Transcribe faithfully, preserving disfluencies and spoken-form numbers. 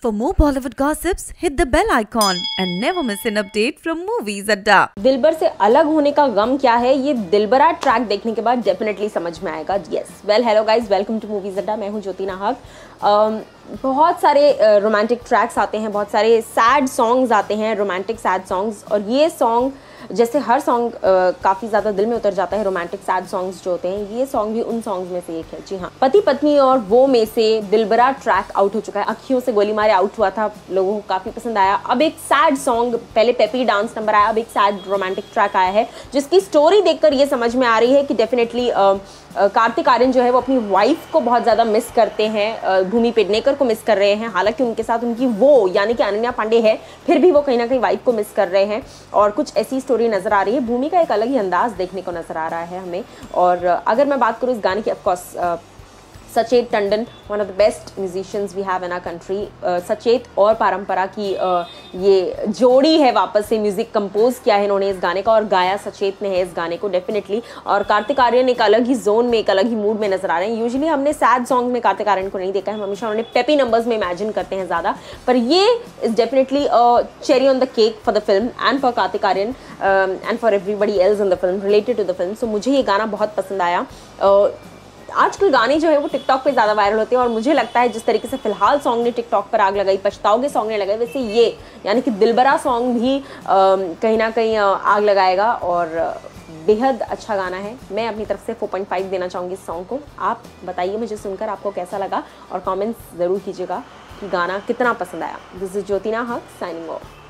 For more Bollywood gossips, hit the bell icon and never miss an update from Movies Adda. दिलबर से अलग होने का गम क्या है, ये दिलबरा ट्रैक देखने के बाद डेफिनेटली समझ में आएगा. Yes, well hello guys, welcome to movies Adda. मैं हूँ ज्योति नाहक. um, बहुत सारे रोमांटिक uh, ट्रैक्स आते हैं, बहुत सारे सैड सॉन्ग्स आते हैं, रोमांटिक सैड सॉन्ग्स. और ये सॉन्ग जैसे हर सॉन्ग uh, काफ़ी ज़्यादा दिल में उतर जाता है, रोमांटिक सैड सॉन्ग्स जो होते हैं, ये सॉन्ग भी उन सॉन्ग्स में से एक है. जी हाँ, पति पत्नी और वो में से दिलबरा ट्रैक आउट हो चुका है. अखियों से गोली मारे आउट हुआ था, लोगों को काफ़ी पसंद आया. अब एक सैड सॉन्ग, पहले पेपी डांस नंबर आया, अब एक सैड रोमांटिक ट्रैक आया है, जिसकी स्टोरी देखकर ये समझ में आ रही है कि डेफिनेटली कार्तिक आर्यन जो है वो अपनी वाइफ को बहुत ज़्यादा मिस करते हैं, भूमि पेडनेकर को मिस कर रहे हैं. हालांकि उनके साथ उनकी वो यानी कि अनन्या पांडे है, फिर भी वो कहीं ना कहीं वाइफ को मिस कर रहे हैं. और कुछ ऐसी स्टोरी नज़र आ रही है. भूमि का एक अलग ही अंदाज देखने को नज़र आ रहा है हमें. और अगर मैं बात करूँ इस गाने की, of course Sachet Tandon, one of the best musicians we have in our country. Sachet और पारंपरा की uh, ये जोड़ी है, वापस से म्यूजिक कंपोज किया है इन्होंने इस गाने का, और गाया सचेत ने है इस गाने को डेफिनेटली. और कार्तिक आर्यन एक अलग ही जोन में, एक अलग ही मूड में नजर आ रहे हैं. यूजुअली हमने सैड सॉन्ग में कार्तिक आर्यन को नहीं देखा है, हम हमेशा उन्होंने पेपी नंबर्स में इमेजिन करते हैं ज़्यादा. पर ये is definitely cherry on the cake for the film and for Kartik Aaryan and for everybody else in the film, related to the film. So मुझे ये गाना बहुत पसंद आया. uh, आजकल गाने जो है वो टिकटॉक पे ज़्यादा वायरल होते हैं, और मुझे लगता है जिस तरीके से फिलहाल सॉन्ग ने टिकटॉक पर आग लगाई, पछताओगे सॉन्ग ने लगाई, वैसे ये यानी कि दिलबरा सॉन्ग भी आ, कहीं ना कहीं आग लगाएगा. और बेहद अच्छा गाना है. मैं अपनी तरफ से फोर पॉइंट फाइव देना चाहूँगी इस सॉन्ग को. आप बताइए मुझे सुनकर आपको कैसा लगा, और कॉमेंट्स ज़रूर कीजिएगा कि गाना कितना पसंद आया. दिस इज ज्योति नाहक साइनिंग ऑफ.